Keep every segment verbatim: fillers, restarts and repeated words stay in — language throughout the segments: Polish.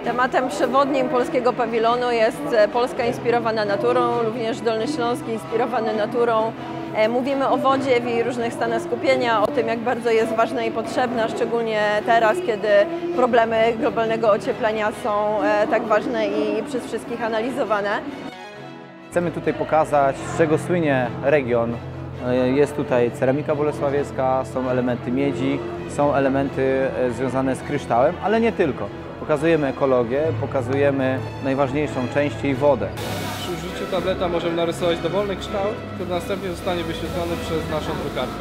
Tematem przewodnim polskiego pawilonu jest Polska inspirowana naturą, również Dolnośląski inspirowany naturą. Mówimy o wodzie w jej różnych stanach skupienia, o tym, jak bardzo jest ważna i potrzebna, szczególnie teraz, kiedy problemy globalnego ocieplenia są tak ważne i przez wszystkich analizowane. Chcemy tutaj pokazać, z czego słynie region. Jest tutaj ceramika bolesławiecka, są elementy miedzi, są elementy związane z kryształem, ale nie tylko. Pokazujemy ekologię, pokazujemy najważniejszą część, jej wodę. Przy użyciu tableta możemy narysować dowolny kształt, który następnie zostanie wyświetlony przez naszą drukarkę.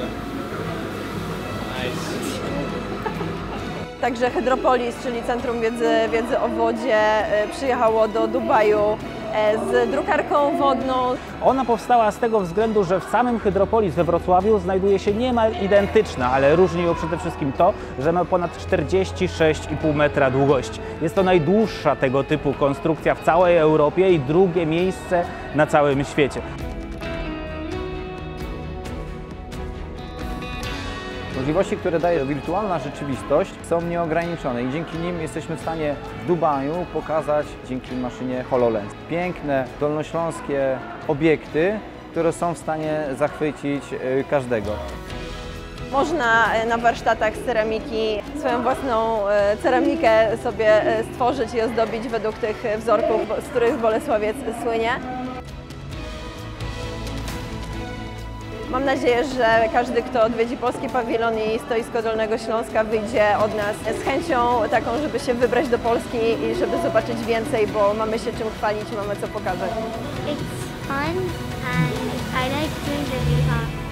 Nice. Także Hydropolis, czyli Centrum Wiedzy, Wiedzy o Wodzie, przyjechało do Dubaju z drukarką wodną. Ona powstała z tego względu, że w samym Hydropolis we Wrocławiu znajduje się niemal identyczna, ale różni ją przede wszystkim to, że ma ponad czterdzieści sześć i pół metra długości. Jest to najdłuższa tego typu konstrukcja w całej Europie i drugie miejsce na całym świecie. Możliwości, które daje wirtualna rzeczywistość, są nieograniczone i dzięki nim jesteśmy w stanie w Dubaju pokazać dzięki maszynie HoloLens piękne dolnośląskie obiekty, które są w stanie zachwycić każdego. Można na warsztatach z ceramiki swoją własną ceramikę sobie stworzyć i ozdobić według tych wzorków, z których Bolesławiec słynie. Mam nadzieję, że każdy, kto odwiedzi polski pawilon i stoisko Dolnego Śląska, wyjdzie od nas z chęcią taką, żeby się wybrać do Polski i żeby zobaczyć więcej, bo mamy się czym chwalić, mamy co pokazać. It's fun and I like doing the data.